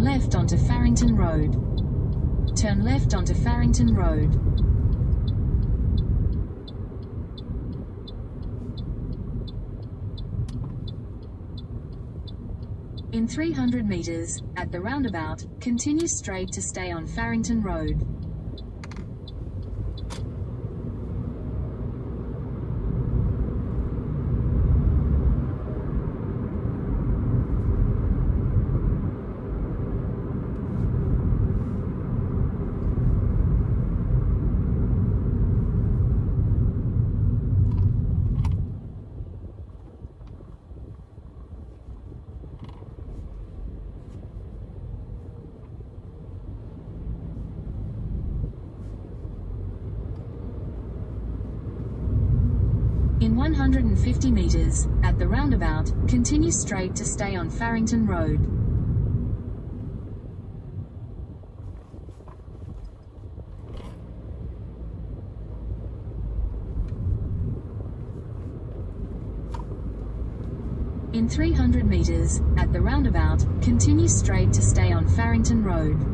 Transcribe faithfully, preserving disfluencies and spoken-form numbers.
Turn left onto Farrington Road. Turn left onto Farrington Road. In three hundred meters, at the roundabout, continue straight to stay on Farrington Road. In one hundred fifty meters, at the roundabout, continue straight to stay on Farrington Road. In three hundred meters, at the roundabout, continue straight to stay on Farrington Road.